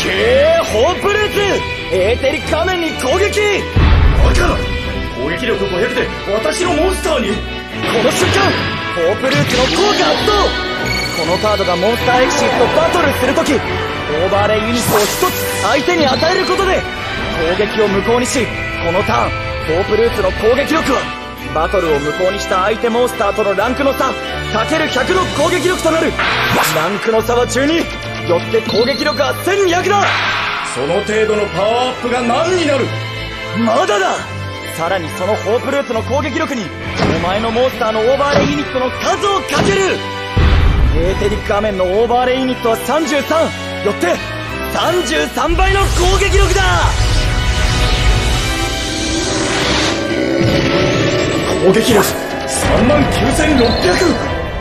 ホープルーツエーテリック仮面に攻撃。 バカな、攻撃力500で私のモンスターに。 この瞬間ホープルーツの効果発動。このカードがモンスターエクシスとバトルするとき、オーバーレイユニットを1つ相手に与えることで攻撃を無効にし、このターンホープルーツの攻撃力はバトルを無効にした相手モンスターとのランクの差かける100の攻撃力となる。ランクの差は12、よって攻撃力は1200だ。 その程度のパワーアップが何になる。 まだだ。さらにそのホープルーツの攻撃力にお前のモンスターのオーバーレイユニットの数をかける。エーテリック仮面のオーバーレイユニットは33、よって33倍の攻撃力だ。 攻撃力39600。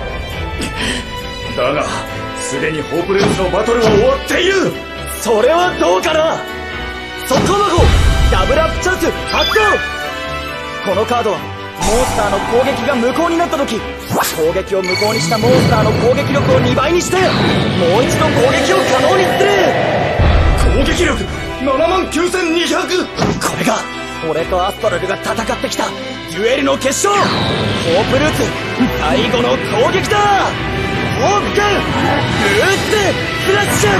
だがすでにホープルーツのバトルは終わっている。 それはどうかな。速攻魔法ダブルアップチャンス発動。このカードはモンスターの攻撃が無効になった時、攻撃を無効にしたモンスターの攻撃力を2倍にしてもう一度攻撃を可能にする。 攻撃力79200。 これが俺とアストラルが戦ってきたデュエルの決勝。ホープルーツ最後の攻撃だ。ホープガンルーツフラッシュ。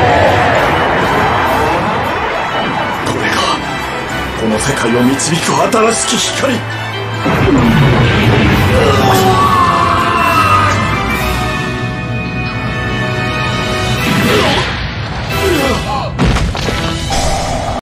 これがこの世界を導く新しき光。